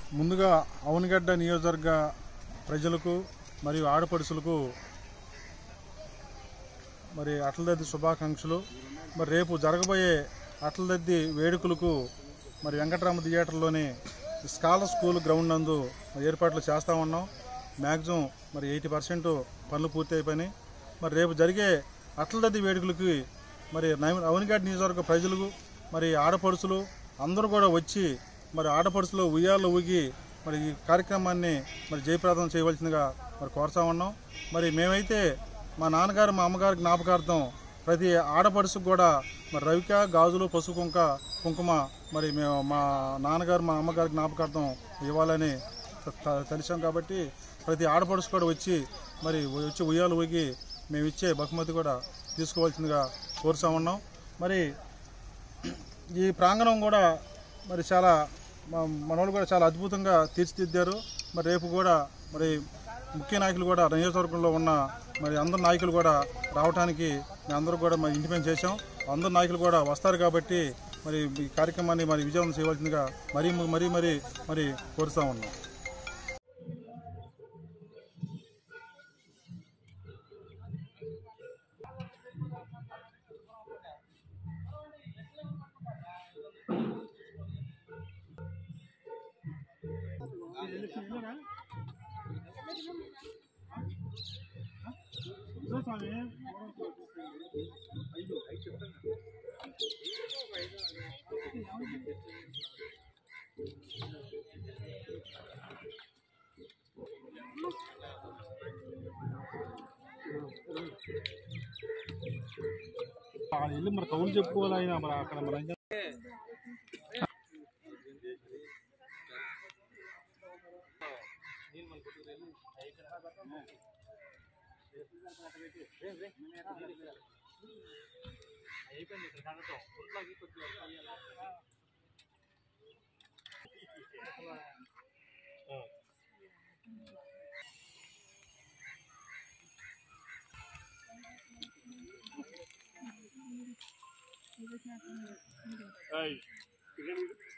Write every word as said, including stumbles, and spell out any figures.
ముందుగా అవనిగడ్డ నియోజకవర్గ ప్రజలకు మరియు ఆడపడుచులకు మరి అట్లదద్ది శుభాకాంక్షలు. మరి రేపు జరగబోయే అట్లదద్ది వేడుకలకు మరి వెంకటరామ థియేటర్లోని స్కాలర్ స్కూల్ గ్రౌండ్ నందు ఏర్పాట్లు చేస్తూ ఉన్నాం. మ్యాక్సిమం మరి ఎయిటీ పర్సెంట్ పనులు పూర్తి అయిపోయినాయి. మరి రేపు జరిగే అట్లదద్ది వేడుకలకి మరి అవనిగడ్డ నియోజకవర్గ ప్రజలు మరి ఆడపడుచులు అందరూ కూడా వచ్చి మరి ఆడపడుచులు ఉయ్యాల్లో ఊగి మరి ఈ కార్యక్రమాన్ని మరి జయప్రదం చేయవలసిందిగా మరి కోరుతా ఉన్నాం. మరి మేమైతే మా నాన్నగారు మా అమ్మగారి జ్ఞాపకార్థం ప్రతి ఆడపడుచుకు కూడా మరి రవిక గాజులు పసుపు కుంక కుంకుమ మరి మేము మా నాన్నగారు మా అమ్మగారి జ్ఞాపకార్థం ఇవ్వాలని తెలిసాం. కాబట్టి ప్రతి ఆడపడుచు కూడా వచ్చి మరి వచ్చి ఉయ్యాలు ఊగి మేము ఇచ్చే బహుమతి కూడా తీసుకోవాల్సిందిగా కోరుతా ఉన్నాం. మరి ఈ ప్రాంగణం కూడా మరి చాలా మనోళ్ళు కూడా చాలా అద్భుతంగా తీర్చిదిద్దారు. మరి రేపు కూడా మరి ముఖ్య నాయకులు కూడా నియోజకవర్గంలో ఉన్న మరి అందరు నాయకులు కూడా రావడానికి మేము అందరూ కూడా మరి ఇంటిమేట్ చేసాం. అందరు నాయకులు కూడా వస్తారు కాబట్టి మరి ఈ కార్యక్రమాన్ని మరి విజయవంతం చేయవలసిందిగా మరీ మరీ మరీ మరి కోరుతూ ఉన్నాం. ఇల్లు మరి కౌలు చెప్పుకోవాలి ఆయన మరి అక్కడ మరి Hey,